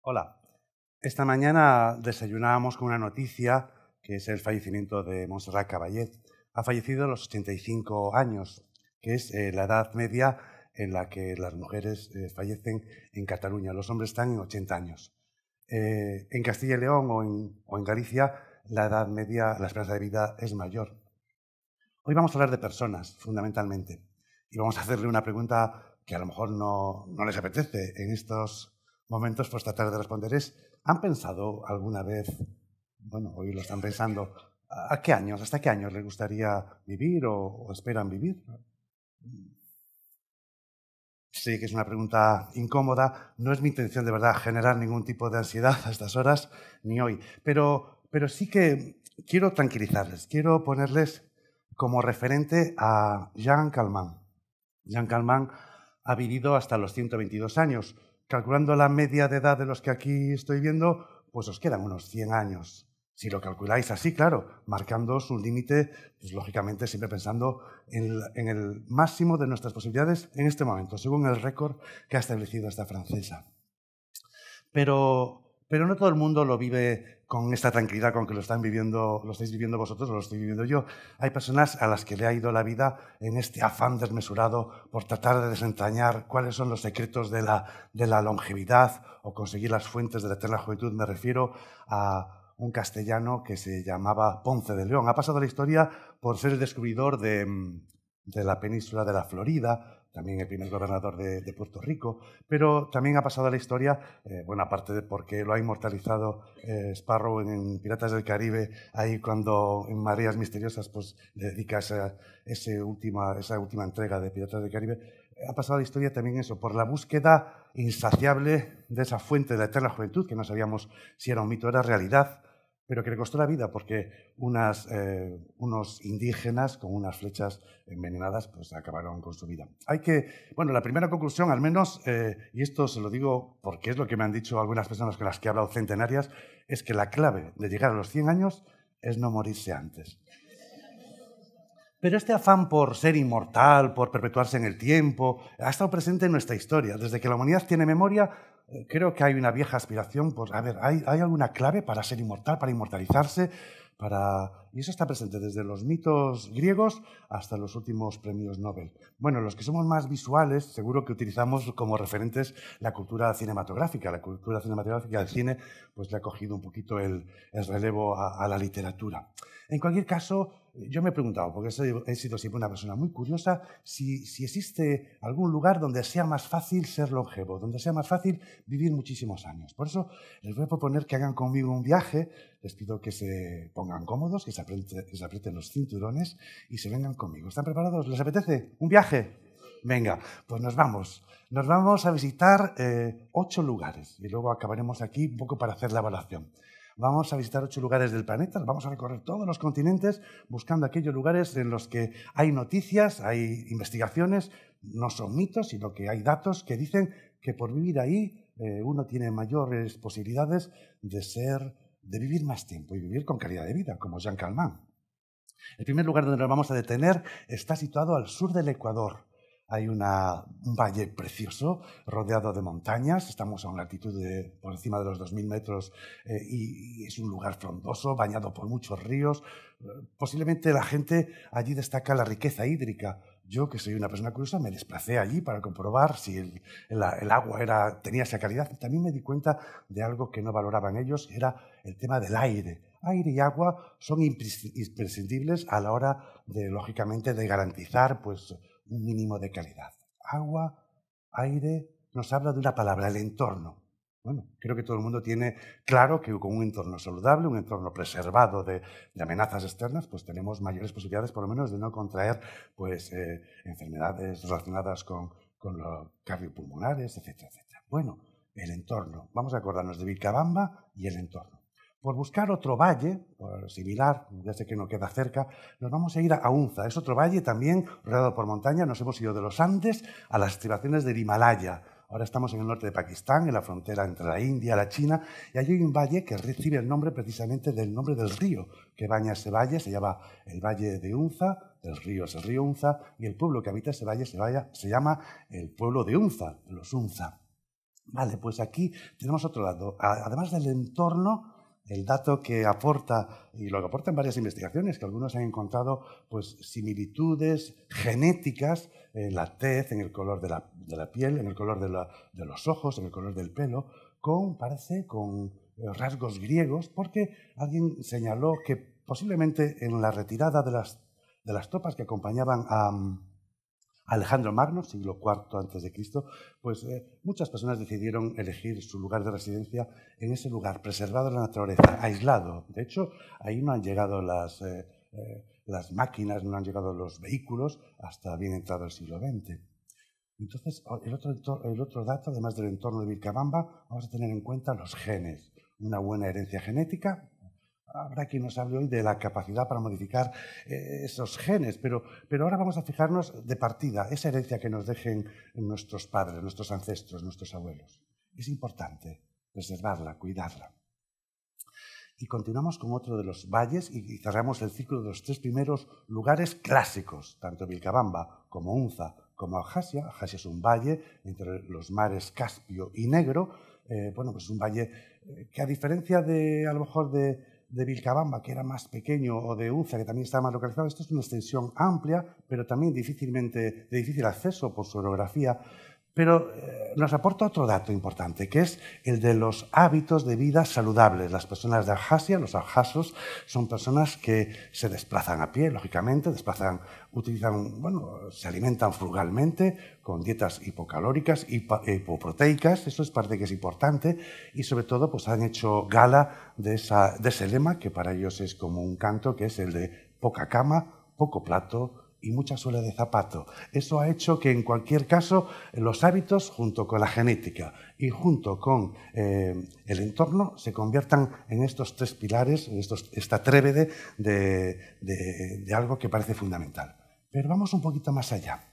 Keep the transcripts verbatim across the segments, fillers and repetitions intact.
Hola. Esta mañana desayunábamos con una noticia que es el fallecimiento de Montserrat Caballé. Ha fallecido a los ochenta y cinco años, que es eh, la edad media en la que las mujeres eh, fallecen en Cataluña. Los hombres están en ochenta años. Eh, en Castilla y León o en, o en Galicia la edad media, la esperanza de vida es mayor. Hoy vamos a hablar de personas, fundamentalmente, y vamos a hacerle una pregunta que a lo mejor no, no les apetece en estos momentos, pues tratar de responder es, ¿han pensado alguna vez, bueno, hoy lo están pensando, ¿a qué años, hasta qué años les gustaría vivir o, o esperan vivir? Sé que es una pregunta incómoda, no es mi intención de verdad generar ningún tipo de ansiedad a estas horas, ni hoy, pero, pero sí que quiero tranquilizarles, quiero ponerles como referente a Jean Calment. Jean Calment ha vivido hasta los ciento veintidós años. Calculando la media de edad de los que aquí estoy viendo, pues os quedan unos cien años. Si lo calculáis así, claro, marcándoos un límite, pues lógicamente siempre pensando en, en el máximo de nuestras posibilidades en este momento, según el récord que ha establecido esta francesa. Pero, pero no todo el mundo lo vive con esta tranquilidad con que lo están viviendo, lo estáis viviendo vosotros o lo estoy viviendo yo. Hay personas a las que le ha ido la vida en este afán desmesurado por tratar de desentrañar cuáles son los secretos de la, de la longevidad o conseguir las fuentes de la eterna juventud. Me refiero a un castellano que se llamaba Ponce de León. Ha pasado la historia por ser el descubridor de, de la península de la Florida, también el primer gobernador de, de Puerto Rico, pero también ha pasado a la historia, eh, bueno, aparte de porque lo ha inmortalizado eh, Sparrow en, en Piratas del Caribe, ahí cuando en Mareas Misteriosas pues, le dedica esa, ese última, esa última entrega de Piratas del Caribe, ha pasado a la historia también eso, por la búsqueda insaciable de esa fuente de la eterna juventud, que no sabíamos si era un mito o era realidad, pero que le costó la vida porque unas, eh, unos indígenas con unas flechas envenenadas pues acabaron con su vida. Hay que, bueno, la primera conclusión, al menos, eh, y esto se lo digo porque es lo que me han dicho algunas personas con las que he hablado centenarias, es que la clave de llegar a los cien años es no morirse antes. Pero este afán por ser inmortal, por perpetuarse en el tiempo, ha estado presente en nuestra historia. Desde que la humanidad tiene memoria, creo que hay una vieja aspiración por, a ver, ¿hay, ¿hay alguna clave para ser inmortal, para inmortalizarse? Para... Y eso está presente desde los mitos griegos hasta los últimos premios Nobel. Bueno, los que somos más visuales, seguro que utilizamos como referentes la cultura cinematográfica. La cultura cinematográfica del cine pues le ha cogido un poquito el, el relevo a, a la literatura. En cualquier caso, yo me he preguntado, porque he sido siempre una persona muy curiosa, si, si existe algún lugar donde sea más fácil ser longevo, donde sea más fácil vivir muchísimos años. Por eso les voy a proponer que hagan conmigo un viaje, les pido que se pongan cómodos, que se aprieten, que se aprieten los cinturones y se vengan conmigo. ¿Están preparados? ¿Les apetece? ¿Un viaje? Venga, pues nos vamos. Nos vamos a visitar eh, ocho lugares y luego acabaremos aquí un poco para hacer la evaluación. Vamos a visitar ocho lugares del planeta, vamos a recorrer todos los continentes buscando aquellos lugares en los que hay noticias, hay investigaciones, no son mitos, sino que hay datos que dicen que por vivir ahí eh, uno tiene mayores posibilidades de ser, de vivir más tiempo y vivir con calidad de vida, como Jean Calment. El primer lugar donde nos vamos a detener está situado al sur del Ecuador. Hay una, un valle precioso rodeado de montañas, estamos a una altitud de por encima de los dos mil metros eh, y, y es un lugar frondoso, bañado por muchos ríos. Eh, posiblemente la gente allí destaca la riqueza hídrica. Yo, que soy una persona curiosa, me desplacé allí para comprobar si el, el, el agua era, tenía esa calidad. También me di cuenta de algo que no valoraban ellos, que era el tema del aire. Aire y agua son imprescindibles a la hora de, lógicamente, de garantizar pues, un mínimo de calidad. Agua, aire, nos habla de una palabra, el entorno. Bueno, creo que todo el mundo tiene claro que con un entorno saludable, un entorno preservado de, de amenazas externas, pues tenemos mayores posibilidades, por lo menos, de no contraer pues, eh, enfermedades relacionadas con, con los cardiopulmonares, etcétera, etcétera. Bueno, el entorno. Vamos a acordarnos de Vilcabamba y el entorno. Por buscar otro valle similar, ya sé que no queda cerca, nos vamos a ir a Hunza. Es otro valle también rodeado por montaña. Nos hemos ido de los Andes a las estribaciones del Himalaya. Ahora estamos en el norte de Pakistán, en la frontera entre la India y la China, y allí hay un valle que recibe el nombre precisamente del nombre del río que baña ese valle. Se llama el Valle de Hunza, el río es el río Hunza, y el pueblo que habita ese valle se, vaya, se llama el pueblo de Hunza, los Hunza. Vale, pues aquí tenemos otro dato. Además del entorno, el dato que aporta, y lo que aportan varias investigaciones, que algunos han encontrado pues, similitudes genéticas en la tez, en el color de la, de la piel, en el color de, la, de los ojos, en el color del pelo, con, parece, con rasgos griegos, porque alguien señaló que posiblemente en la retirada de las, de las tropas que acompañaban a Alejandro Magno, siglo cuarto antes de Cristo, pues eh, muchas personas decidieron elegir su lugar de residencia en ese lugar, preservado de la naturaleza, aislado. De hecho, ahí no han llegado las, eh, eh, las máquinas, no han llegado los vehículos hasta bien entrado el siglo veinte. Entonces, el otro, el otro dato, además del entorno de Vilcabamba, vamos a tener en cuenta los genes. Una buena herencia genética. Habrá quien nos hable hoy de la capacidad para modificar eh, esos genes, pero, pero ahora vamos a fijarnos de partida, esa herencia que nos dejen nuestros padres, nuestros ancestros, nuestros abuelos. Es importante preservarla, cuidarla. Y continuamos con otro de los valles y cerramos el ciclo de los tres primeros lugares clásicos, tanto Vilcabamba como Unza como Abjasia. Abjasia es un valle entre los mares Caspio y Negro. Eh, bueno, pues es un valle que, a diferencia de, a lo mejor, de de Vilcabamba, que era más pequeño, o de Unza, que también estaba más localizado, esto es una extensión amplia, pero también difícilmente, de difícil acceso por su orografía. Pero eh, nos aporta otro dato importante, que es el de los hábitos de vida saludables. Las personas de Abjasia, los abjasos, son personas que se desplazan a pie, lógicamente, desplazan, utilizan, bueno, se alimentan frugalmente, con dietas hipocalóricas, hipoproteicas, eso es parte que es importante, y sobre todo pues han hecho gala de, esa, de ese lema, que para ellos es como un canto, que es el de poca cama, poco plato y mucha suela de zapato. Eso ha hecho que, en cualquier caso, los hábitos, junto con la genética y junto con eh, el entorno, se conviertan en estos tres pilares, en estos, esta trébede de, de, de algo que parece fundamental. Pero vamos un poquito más allá.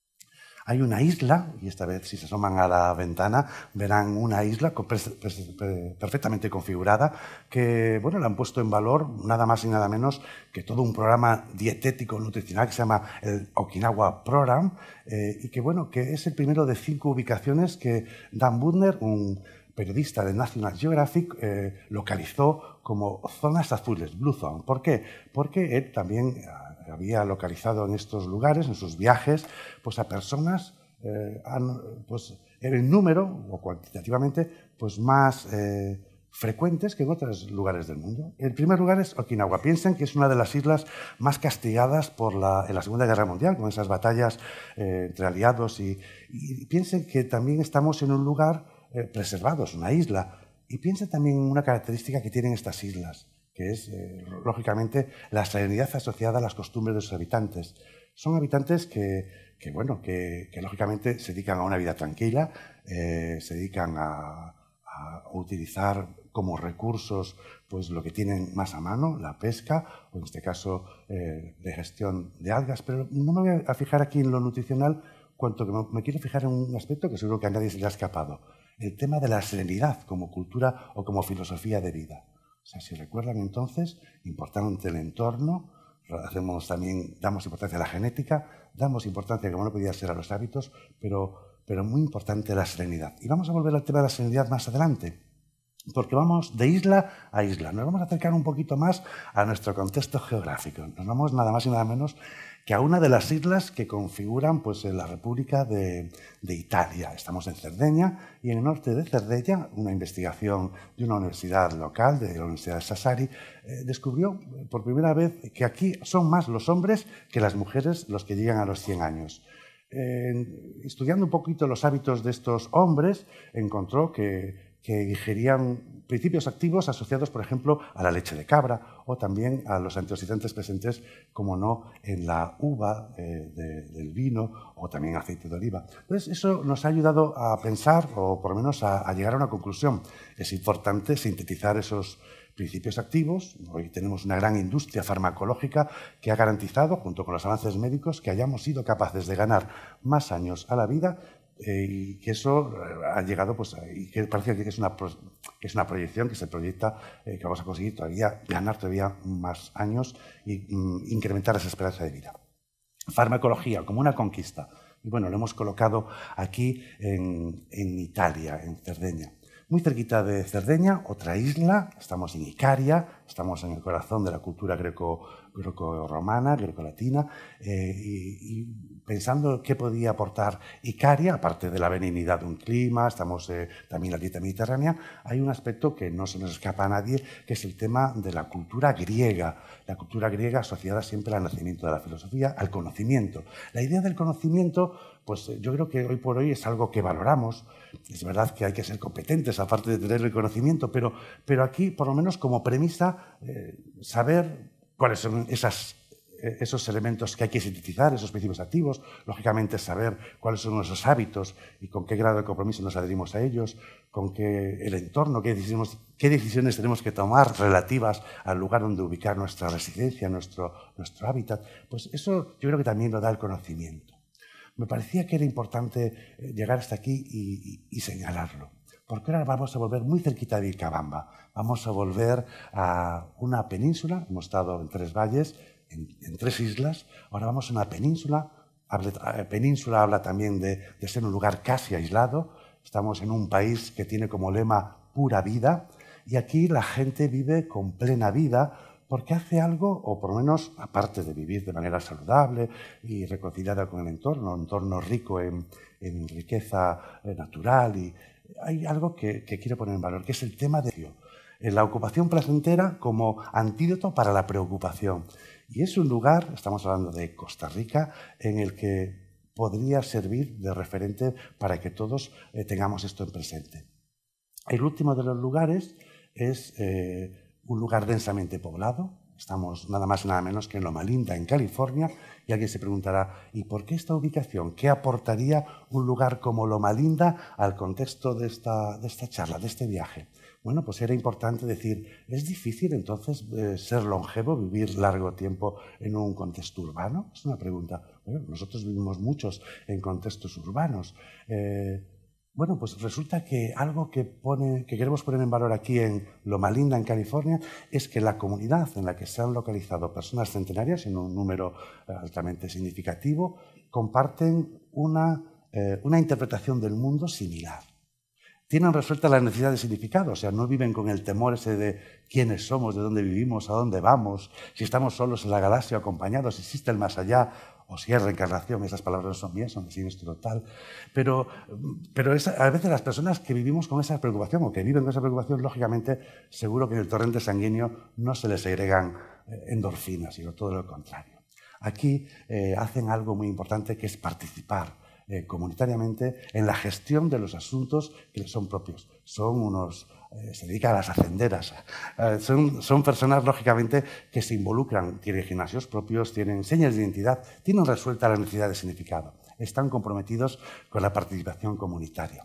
Hay una isla, y esta vez si se asoman a la ventana verán una isla perfectamente configurada que, bueno, la han puesto en valor nada más y nada menos que todo un programa dietético nutricional que se llama el Okinawa Program eh, y que, bueno, que es el primero de cinco ubicaciones que Dan Buettner, un periodista de National Geographic, eh, localizó como zonas azules, Blue Zone. ¿Por qué? Porque él también había localizado en estos lugares, en sus viajes, pues a personas eh, han, pues, en número o cuantitativamente pues más eh, frecuentes que en otros lugares del mundo. El primer lugar es Okinawa. Piensen que es una de las islas más castigadas por la, en la Segunda Guerra Mundial, con esas batallas eh, entre aliados, y, y piensen que también estamos en un lugar eh, preservado, es una isla. Y piensen también en una característica que tienen estas islas, que es, eh, lógicamente, la serenidad asociada a las costumbres de sus habitantes. Son habitantes que, que bueno, que, que lógicamente se dedican a una vida tranquila, eh, se dedican a, a utilizar como recursos pues, lo que tienen más a mano, la pesca, o en este caso, eh, de gestión de algas. Pero no me voy a fijar aquí en lo nutricional, cuanto que me quiero fijar en un aspecto que seguro que a nadie se le ha escapado: el tema de la serenidad como cultura o como filosofía de vida. O sea, si recuerdan entonces, importante el entorno, hacemos también, damos importancia a la genética, damos importancia, como no podía ser, a los hábitos, pero, pero muy importante la serenidad. Y vamos a volver al tema de la serenidad más adelante, porque vamos de isla a isla. Nos vamos a acercar un poquito más a nuestro contexto geográfico. Nos vamos nada más y nada menos que a una de las islas que configuran pues, la República de, de Italia. Estamos en Cerdeña, y en el norte de Cerdeña, una investigación de una universidad local, de la Universidad de Sassari, eh, descubrió por primera vez que aquí son más los hombres que las mujeres los que llegan a los cien años. Eh, estudiando un poquito los hábitos de estos hombres, encontró que que ingerían principios activos asociados, por ejemplo, a la leche de cabra o también a los antioxidantes presentes, como no, en la uva eh, de, del vino o también aceite de oliva. Entonces, eso nos ha ayudado a pensar, o por lo menos a, a llegar a una conclusión. Es importante sintetizar esos principios activos. Hoy tenemos una gran industria farmacológica que ha garantizado, junto con los avances médicos, que hayamos sido capaces de ganar más años a la vida, Eh, y que eso ha llegado, pues, y que parece que es una, que es una proyección que se proyecta, eh, que vamos a conseguir todavía ganar todavía más años y mm, incrementar esa esperanza de vida. Farmacología como una conquista. Y bueno, lo hemos colocado aquí en, en Italia, en Cerdeña. Muy cerquita de Cerdeña, otra isla, estamos en Icaria, estamos en el corazón de la cultura greco, greco-romana, greco-latina, eh, y, y pensando qué podía aportar Icaria, aparte de la benignidad de un clima, estamos eh, también en la dieta mediterránea, hay un aspecto que no se nos escapa a nadie, que es el tema de la cultura griega. La cultura griega asociada siempre al nacimiento de la filosofía, al conocimiento. La idea del conocimiento, pues yo creo que hoy por hoy es algo que valoramos. Es verdad que hay que ser competentes, aparte de tener el conocimiento, pero, pero aquí, por lo menos como premisa, eh, saber cuáles son esas, eh, esos elementos que hay que sintetizar, esos principios activos, lógicamente saber cuáles son nuestros hábitos y con qué grado de compromiso nos adherimos a ellos, con qué el entorno, qué decisiones, qué decisiones tenemos que tomar relativas al lugar donde ubicar nuestra residencia, nuestro, nuestro hábitat. Pues eso yo creo que también lo da el conocimiento. Me parecía que era importante llegar hasta aquí y, y, y señalarlo, porque ahora vamos a volver muy cerquita de Vilcabamba, vamos a volver a una península, hemos estado en tres valles, en, en tres islas, ahora vamos a una península, habla, península habla también de, de ser un lugar casi aislado, estamos en un país que tiene como lema pura vida, y aquí la gente vive con plena vida, porque hace algo, o por lo menos, aparte de vivir de manera saludable y reconciliada con el entorno, un entorno rico en, en riqueza eh, natural, y hay algo que, que quiero poner en valor, que es el tema de la ocupación placentera como antídoto para la preocupación. Y es un lugar, estamos hablando de Costa Rica, en el que podría servir de referente para que todos eh, tengamos esto en presente. El último de los lugares es eh, un lugar densamente poblado. Estamos nada más y nada menos que en Loma Linda, en California, y alguien se preguntará, ¿y por qué esta ubicación? ¿Qué aportaría un lugar como Loma Linda al contexto de esta, de esta charla, de este viaje? Bueno, pues era importante decir, ¿es difícil entonces eh, ser longevo, vivir largo tiempo en un contexto urbano? Es una pregunta. Bueno, nosotros vivimos muchos en contextos urbanos. Eh, Bueno, pues resulta que algo que, pone, que queremos poner en valor aquí en Loma Linda, en California, es que la comunidad en la que se han localizado personas centenarias, en un número altamente significativo, comparten una, eh, una interpretación del mundo similar. Tienen resuelta la necesidad de significado, o sea, no viven con el temor ese de quiénes somos, de dónde vivimos, a dónde vamos, si estamos solos en la galaxia o acompañados, si existe el más allá, o si es reencarnación. Esas palabras no son mías, son de Siniestro Total. Pero, pero es, a veces las personas que vivimos con esa preocupación o que viven con esa preocupación, lógicamente, seguro que en el torrente sanguíneo no se les segregan endorfinas, sino todo lo contrario. Aquí eh, hacen algo muy importante, que es participar eh, comunitariamente en la gestión de los asuntos que les son propios. Son unos... Eh, se dedican a las hacenderas. Eh, son, son personas, lógicamente, que se involucran, tienen gimnasios propios, tienen señas de identidad, tienen resuelta la necesidad de significado. Están comprometidos con la participación comunitaria.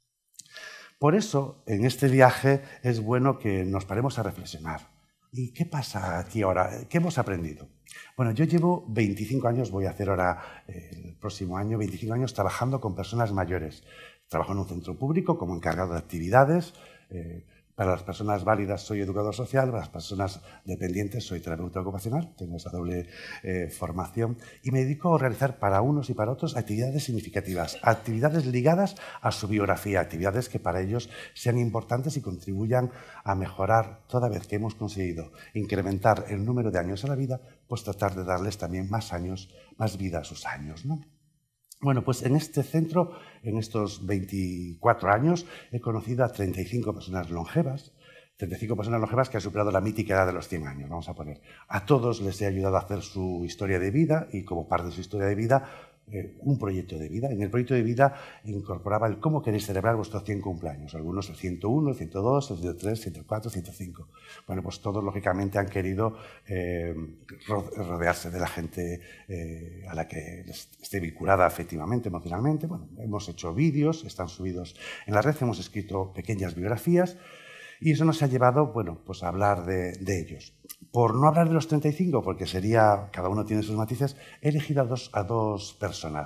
Por eso, en este viaje es bueno que nos paremos a reflexionar. ¿Y qué pasa aquí ahora? ¿Qué hemos aprendido? Bueno, yo llevo veinticinco años, voy a hacer ahora eh, el próximo año, veinticinco años trabajando con personas mayores. Trabajo en un centro público como encargado de actividades. Eh, para las personas válidas soy educador social, para las personas dependientes soy terapeuta ocupacional, tengo esa doble eh, formación, y me dedico a organizar para unos y para otros actividades significativas, actividades ligadas a su biografía, actividades que para ellos sean importantes y contribuyan a mejorar, toda vez que hemos conseguido incrementar el número de años a la vida, pues tratar de darles también más años, más vida a sus años, ¿no? Bueno, pues en este centro, en estos veinticuatro años, he conocido a treinta y cinco personas longevas, treinta y cinco personas longevas que han superado la mítica edad de los cien años, vamos a poner. A todos les he ayudado a hacer su historia de vida y, como parte de su historia de vida, eh, un proyecto de vida. En el proyecto de vida incorporaba el cómo queréis celebrar vuestros cien cumpleaños. Algunos el ciento uno, el ciento dos, el ciento tres, el ciento cuatro, el ciento cinco. Bueno, pues todos, lógicamente, han querido eh, rodearse de la gente eh, a la que esté vinculada afectivamente, emocionalmente. Bueno, hemos hecho vídeos, están subidos en la red, hemos escrito pequeñas biografías. Y eso nos ha llevado, bueno, pues a hablar de, de ellos. Por no hablar de los treinta y cinco, porque sería, cada uno tiene sus matices, he elegido a dos, a dos personas.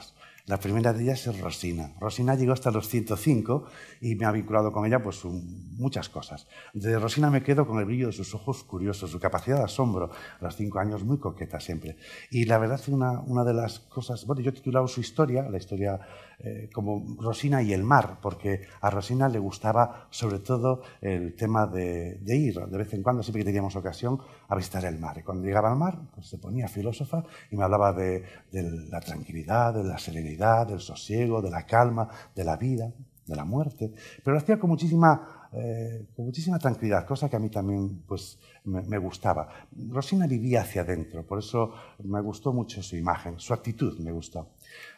La primera de ellas es Rosina. Rosina llegó hasta los ciento cinco y me ha vinculado con ella pues, muchas cosas. De Rosina me quedo con el brillo de sus ojos curiosos, su capacidad de asombro, a los cinco años muy coqueta siempre. Y la verdad es una, una de las cosas... Bueno, yo he titulado su historia, la historia eh, como Rosina y el mar, porque a Rosina le gustaba sobre todo el tema de, de ir, de vez en cuando, siempre que teníamos ocasión, a visitar el mar. Y cuando llegaba al mar, pues se ponía filósofa y me hablaba de, de la tranquilidad, de la serenidad, del sosiego, de la calma, de la vida, de la muerte. Pero lo hacía con muchísima, eh, con muchísima tranquilidad, cosa que a mí también pues, me, me gustaba. Rosina vivía hacia adentro, por eso me gustó mucho su imagen, su actitud me gustó.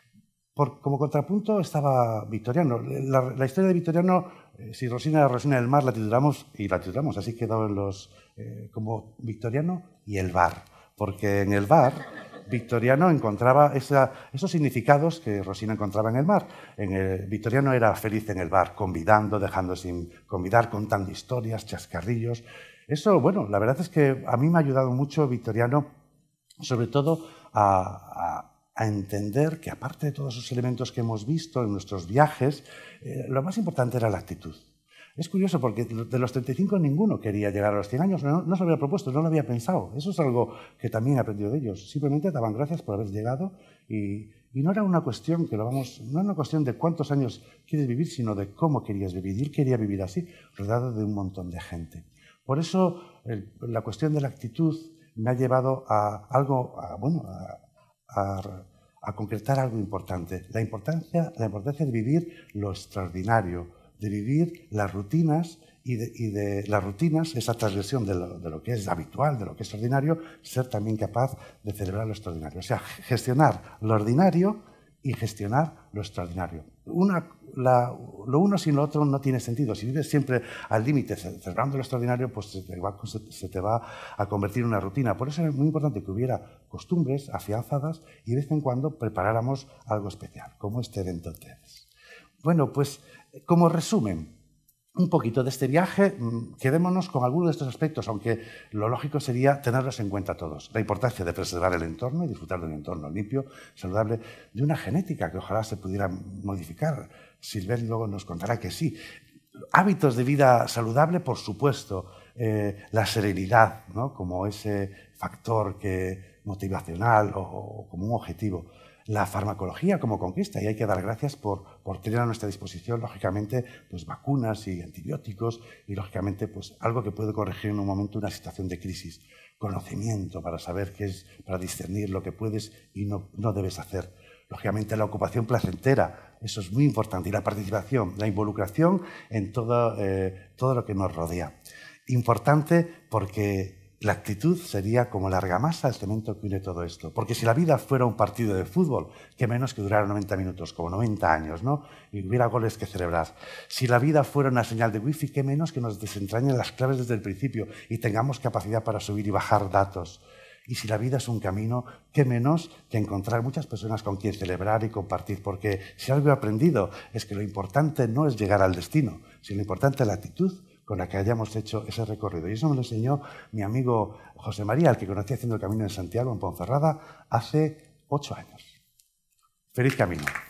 Por, como contrapunto estaba Victoriano. La, la historia de Victoriano, eh, si Rosina era Rosina del Mar, la titulamos, y la titulamos, así quedó en los, eh, como Victoriano y el bar. Porque en el bar, Victoriano encontraba esa, esos significados que Rosina encontraba en el mar. En el, Victoriano era feliz en el bar, convidando, dejando sin convidar, contando historias, chascarrillos. Eso, bueno, la verdad es que a mí me ha ayudado mucho Victoriano, sobre todo a... a a entender que, aparte de todos esos elementos que hemos visto en nuestros viajes, eh, lo más importante era la actitud. Es curioso porque de los treinta y cinco ninguno quería llegar a los cien años, no, no se lo había propuesto, no lo había pensado. Eso es algo que también he aprendido de ellos. Simplemente daban gracias por haber llegado y, y no era una cuestión que lo vamos, no era una cuestión de cuántos años quieres vivir, sino de cómo querías vivir. Y él quería vivir así, rodeado de un montón de gente. Por eso el, la cuestión de la actitud me ha llevado a algo, a, bueno, a, A, a concretar algo importante, la importancia, la importancia de vivir lo extraordinario, de vivir las rutinas y de, y de las rutinas, esa transgresión de lo, de lo que es habitual, de lo que es ordinario, ser también capaz de celebrar lo extraordinario. O sea, gestionar lo ordinario y gestionar lo extraordinario. Una, la, lo uno sin lo otro no tiene sentido. Si vives siempre al límite, celebrando lo extraordinario, pues se te, va, se te va a convertir en una rutina. Por eso es muy importante que hubiera costumbres afianzadas y de vez en cuando preparáramos algo especial, como este evento T E Dx. Bueno, pues como resumen, un poquito de este viaje, quedémonos con algunos de estos aspectos, aunque lo lógico sería tenerlos en cuenta todos. La importancia de preservar el entorno y disfrutar de un entorno limpio, saludable, de una genética que ojalá se pudiera modificar. Silver luego nos contará que sí. Hábitos de vida saludable, por supuesto. Eh, la serenidad, ¿no? Como ese factor que, motivacional o, o como un objetivo. La farmacología como conquista, y hay que dar gracias por, por tener a nuestra disposición, lógicamente, pues, vacunas y antibióticos y, lógicamente, pues, algo que puede corregir en un momento una situación de crisis. Conocimiento para saber qué es, para discernir lo que puedes y no, no debes hacer. Lógicamente, la ocupación placentera, eso es muy importante, y la participación, la involucración en todo, eh, todo lo que nos rodea. Importante porque la actitud sería como la argamasa, el cemento que une todo esto. Porque si la vida fuera un partido de fútbol, qué menos que durara noventa minutos, como noventa años, ¿no? Y hubiera goles que celebrar. Si la vida fuera una señal de wifi, qué menos que nos desentrañen las claves desde el principio y tengamos capacidad para subir y bajar datos. Y si la vida es un camino, qué menos que encontrar muchas personas con quien celebrar y compartir. Porque si algo he aprendido es que lo importante no es llegar al destino, sino lo importante es la actitud con la que hayamos hecho ese recorrido. Y eso me lo enseñó mi amigo José María, al que conocí haciendo el Camino de Santiago en Ponferrada hace ocho años. ¡Feliz camino!